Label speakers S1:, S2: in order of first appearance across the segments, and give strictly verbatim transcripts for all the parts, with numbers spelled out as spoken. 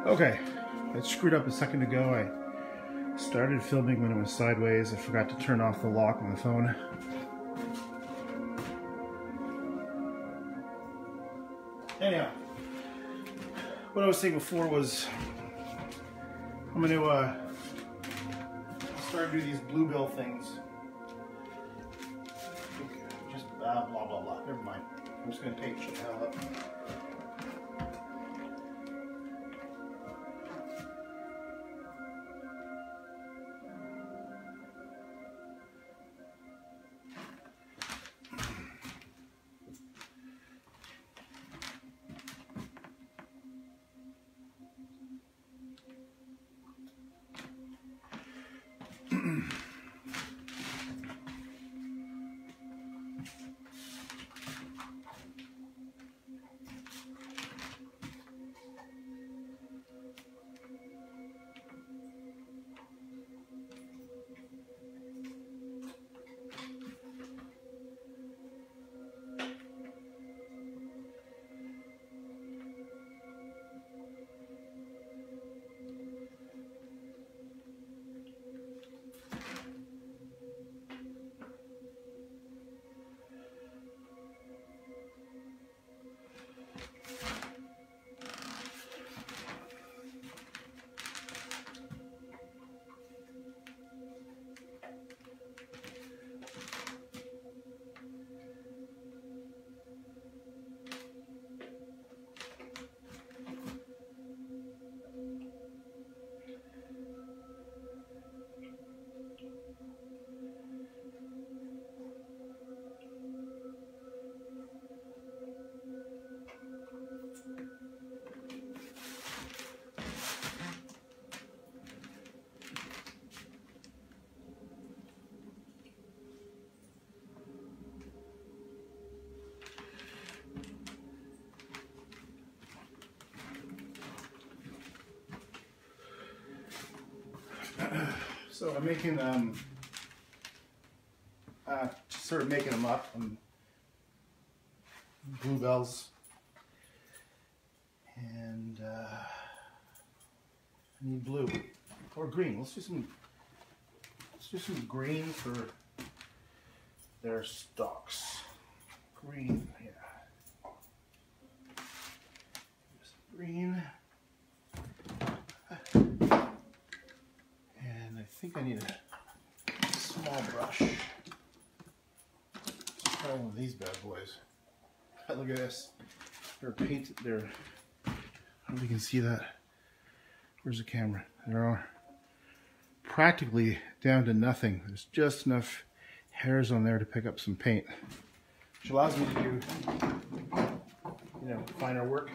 S1: Okay, I screwed up a second ago. I started filming when it was sideways. I forgot to turn off the lock on the phone. Anyhow, what I was saying before was I'm going to uh, start doing these bluebell things. Just uh, blah, blah, blah. Never mind. I'm just going to paint shit the hell up. So I'm making, um, uh, just sort of making them up, um, bluebells, and uh, I need blue or green. Let's do some, let's do some green for their stalks. Green, yeah. Some green. I think I need a small brush. Let's try one of these bad boys. Look at this. They're painted. They're. I don't know if you can see that. Where's the camera? There are practically down to nothing. There's just enough hairs on there to pick up some paint, which allows me to do, you know, finer work.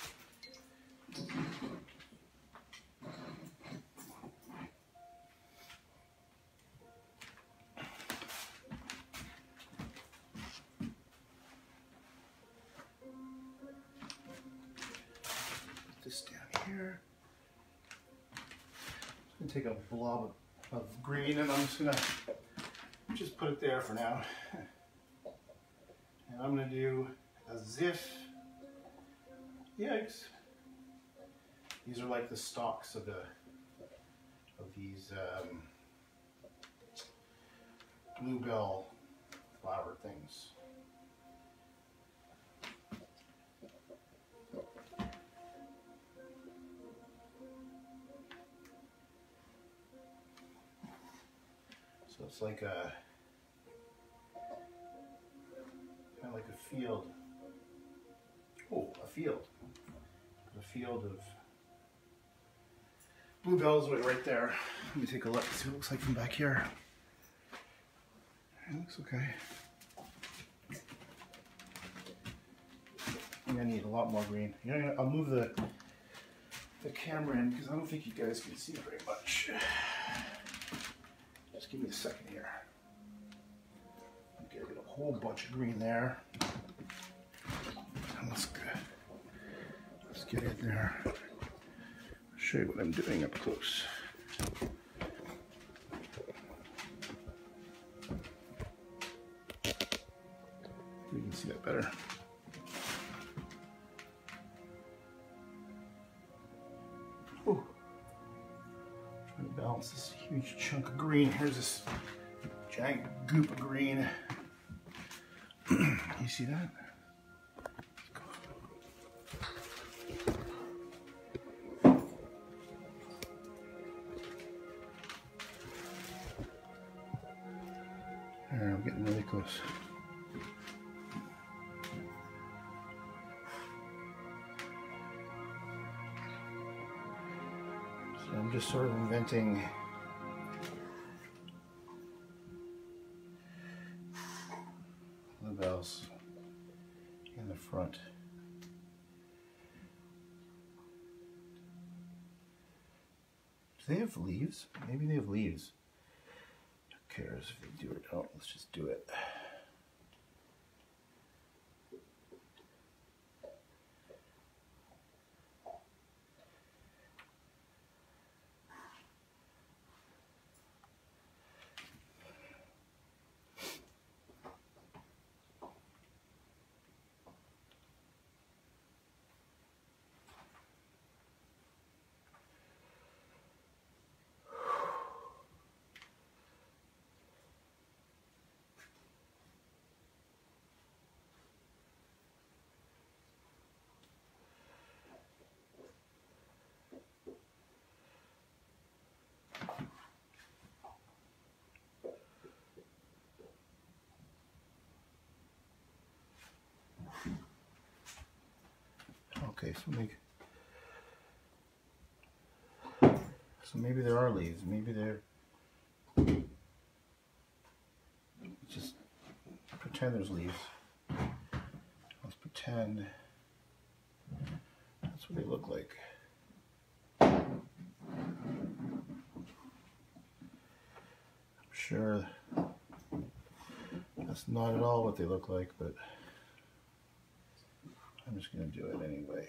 S1: This down here. I'm gonna take a blob of, of green and I'm just gonna just put it there for now. And I'm gonna do as if, yikes. These are like the stalks of the of these um, bluebell flower things. So it's like a kind of like a field. Oh, a field. A field of bluebells right there. Let me take a look, see what it looks like from back here. It looks okay. I think I need a lot more green. You know, I'll move the the camera in because I don't think you guys can see very much. Just give me a second here. Okay, I got a whole bunch of green there. That looks good. Let's get in there. I'll show you what I'm doing up close. You can see that better. huge chunk of green. Here's this giant goop of green. You see that? Alright, I'm getting really close. So I'm just sort of inventing labels in the front. Do they have leaves? Maybe they have leaves. Who cares if they do or don't? Let's just do it. Okay, so make so maybe there are leaves. Maybe they're just pretend there's leaves. Let's pretend that's what they look like. I'm sure that's not at all what they look like, but I'm just going to do it anyway.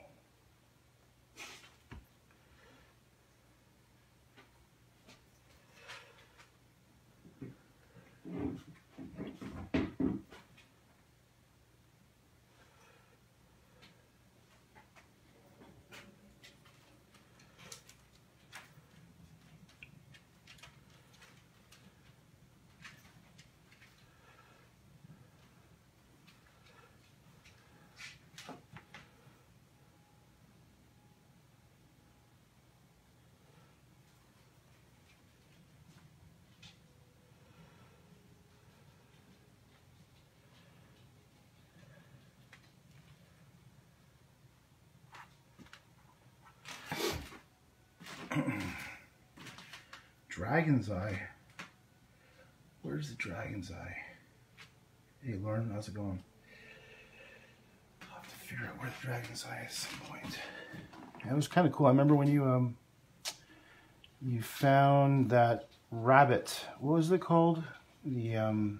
S1: Dragon's eye. Where's the dragon's eye? Hey Lauren, how's it going? I'll have to figure out where the dragon's eye is at some point. Yeah, it was kind of cool. I remember when you um you found that rabbit. What was it called? The um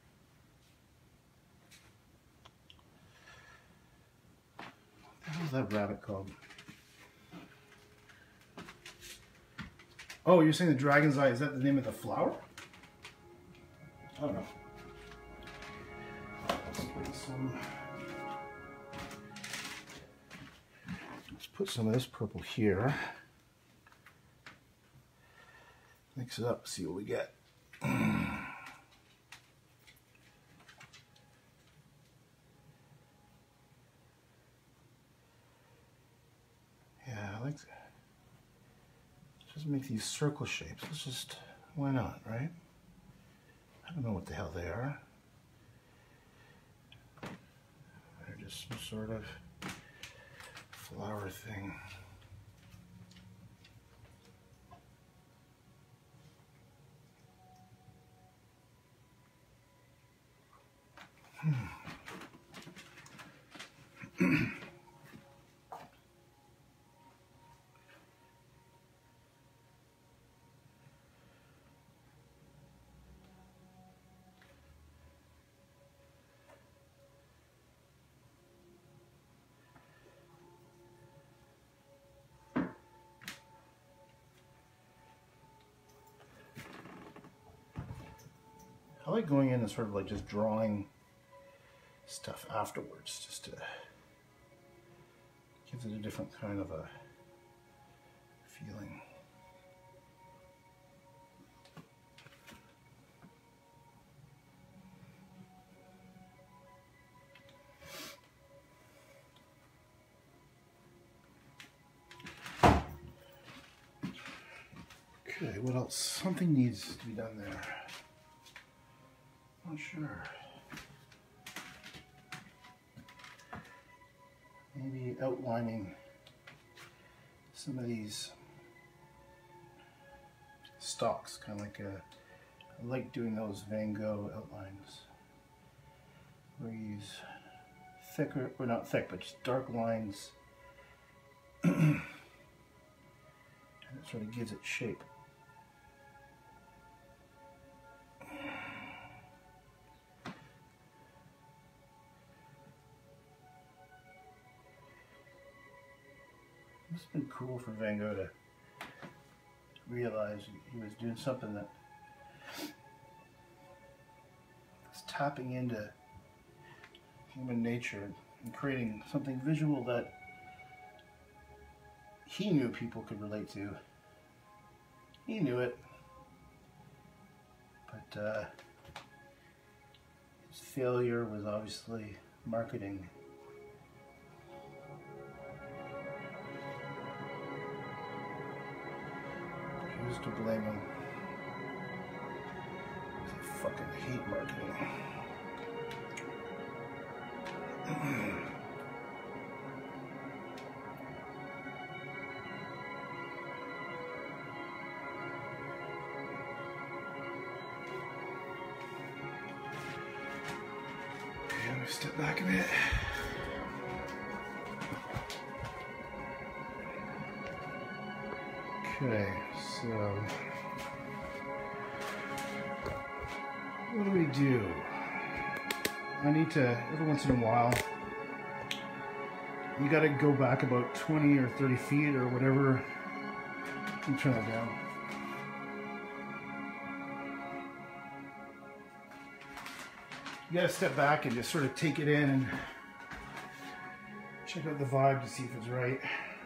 S1: what was that rabbit called? Oh, you're saying the dragon's eye, is that the name of the flower? I don't know. Let's put some, let's put some of this purple here. Mix it up, see what we get. Yeah, I like that. Just make these circle shapes. Let's just, why not, right? I don't know what the hell they are. They're just some sort of flower thing. Hmm. I like going in and sort of like just drawing stuff afterwards, just to gives it a different kind of a feeling. Okay, what else? Something needs to be done there. Not sure. Maybe outlining some of these stalks, kind of like a, I like doing those Van Gogh outlines where you use thicker, or not thick, but just dark lines, and it sort of gives it shape. It's been cool for Van Gogh to realize he was doing something that was tapping into human nature and creating something visual that he knew people could relate to. He knew it, but uh, his failure was obviously marketing. Who's to blame him? I fucking hate marketing. Okay, I'm gonna step back a bit. Okay, so what do we do? I need to, every once in a while, you gotta go back about twenty or thirty feet or whatever and turn it down. You gotta step back and just sort of take it in and check out the vibe to see if it's right.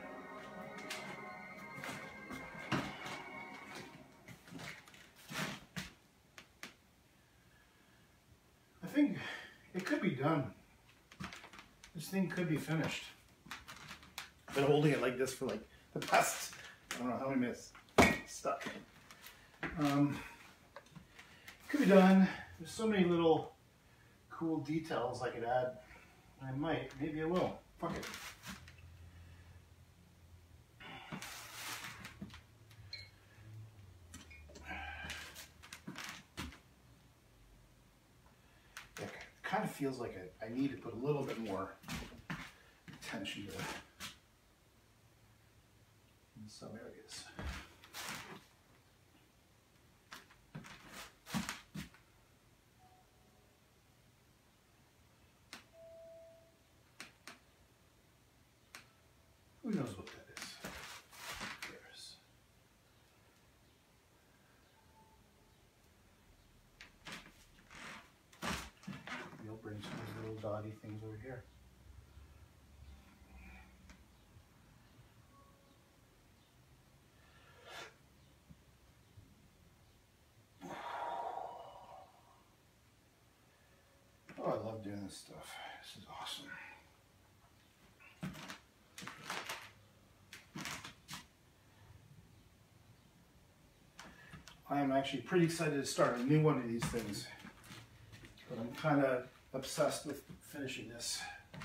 S1: I think it could be done. This thing could be finished. I've been holding it like this for like the past, I don't know how many minutes. Stuck. Um, could be done. There's so many little cool details I could add. I might. Maybe I will. Fuck it. Yeah, it kind of feels like I, I need to put a little bit more attention to it in some areas. Who knows what that is? Who cares? We'll bring some of these little dotty things over here. Oh, I love doing this stuff. This is awesome. I am actually pretty excited to start a new one of these things, but I'm kind of obsessed with finishing this.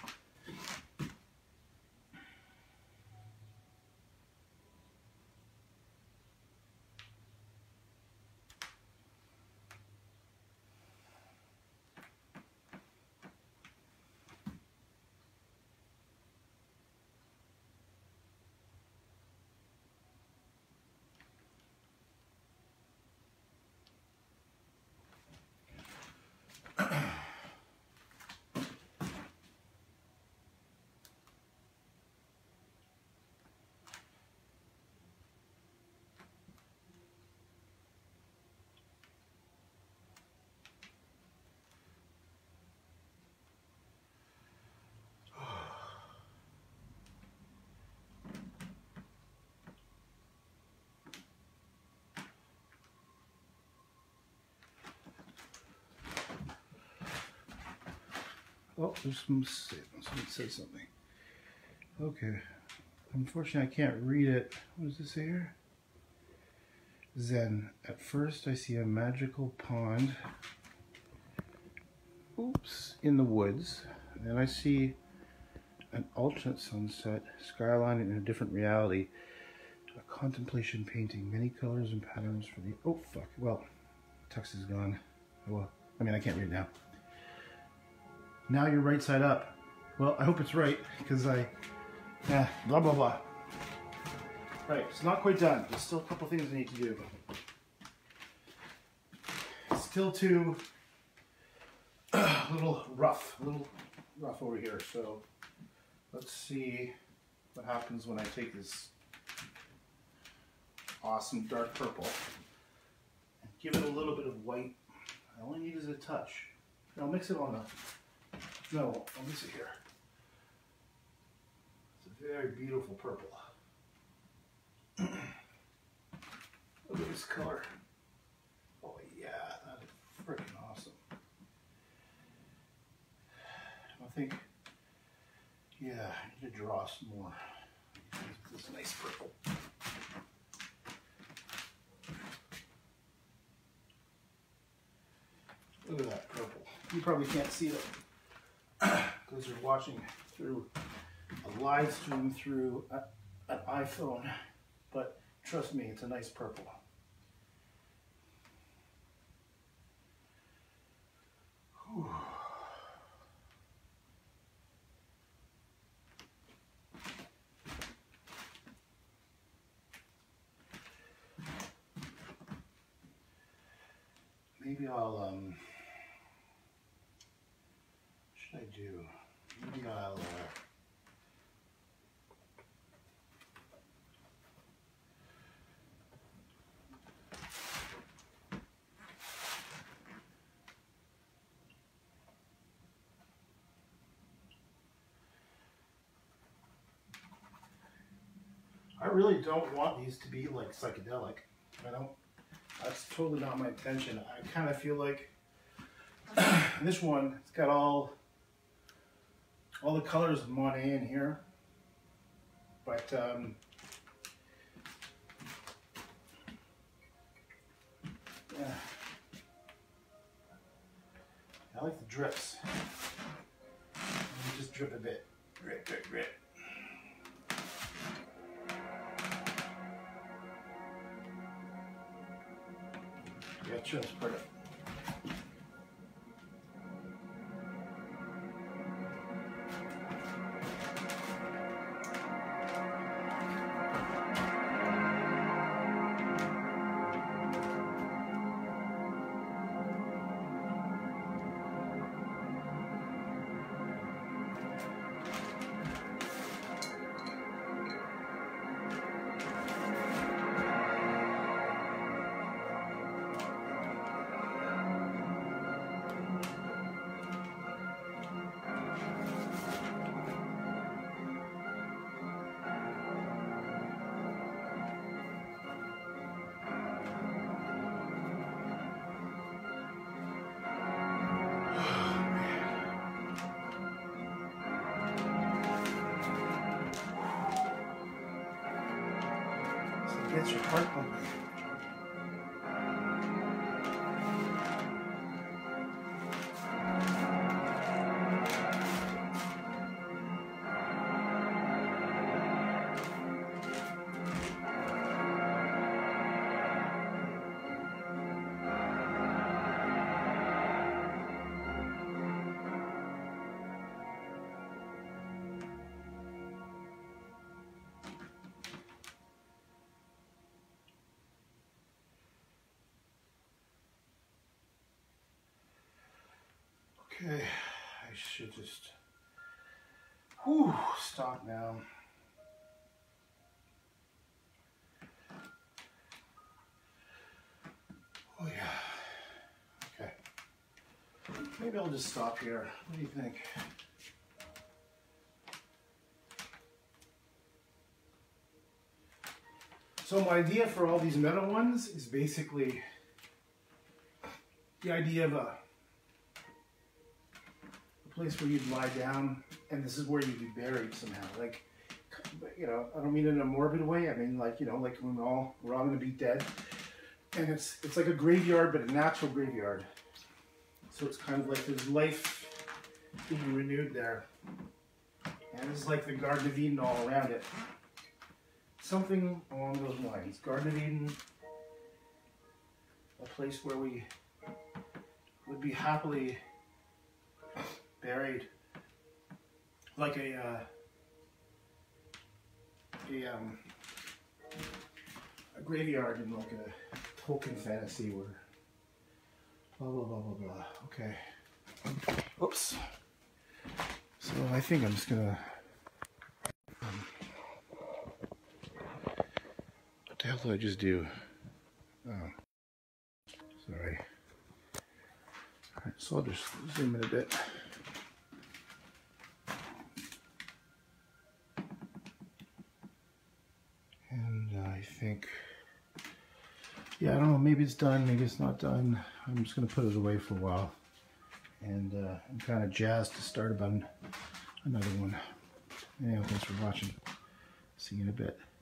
S1: Oh, there's some, someone said something. Okay. Unfortunately, I can't read it. What does this say here? Zen. At first I see a magical pond, oops, in the woods. And then I see an alternate sunset, skyline in a different reality. A contemplation painting, many colors and patterns for the, oh fuck, well, text is gone. Oh, well, I mean, I can't read now. Now you're right side up. Well, I hope it's right, because I, eh, blah, blah, blah. Right, it's not quite done. There's still a couple things I need to do. It's still too, a little rough, a little rough over here. So let's see what happens when I take this awesome dark purple and give it a little bit of white. I only need is a touch. I'll mix it on the, no, I'll mix it here. It's a very beautiful purple. Look at this color. Oh yeah, that is freaking awesome. I think, yeah, I need to draw some more. This nice purple. Look at that purple. You probably can't see it because you're watching through a live stream through a, an iPhone. But trust me, it's a nice purple. Whew. Maybe I'll, um, what should I do? Maybe I'll, uh, I really don't want these to be like psychedelic. I don't, that's totally not my intention. I kind of feel like this one, it's got all, all the colors of Monet in here. But, um, yeah. I like the drips. Let me just drip a bit. Drip, drip, drip. Yeah, just put it. Gets your heart pumping. Okay, I should just whew, stop now. Oh yeah, okay. Maybe I'll just stop here. What do you think? So my idea for all these metal ones is basically the idea of a place where you'd lie down, and this is where you'd be buried somehow. Like, you know, I don't mean it in a morbid way. I mean, like, you know, like when we're all we're all gonna be dead. And it's it's like a graveyard, but a natural graveyard. So it's kind of like there's life being renewed there. And it's like the Garden of Eden all around it. Something along those lines. Garden of Eden, a place where we would be happily buried. Like a, uh, a, um, a graveyard in like a Tolkien fantasy where blah, blah, blah, blah, blah. Okay. Oops. So I think I'm just gonna, um, what the hell did I just do? Oh, sorry. Alright, so I'll just zoom in a bit. And uh, I think, yeah, I don't know, maybe it's done, maybe it's not done. I'm just gonna put it away for a while. And uh, I'm kind of jazzed to start about another one. Anyhow, thanks for watching. See you in a bit.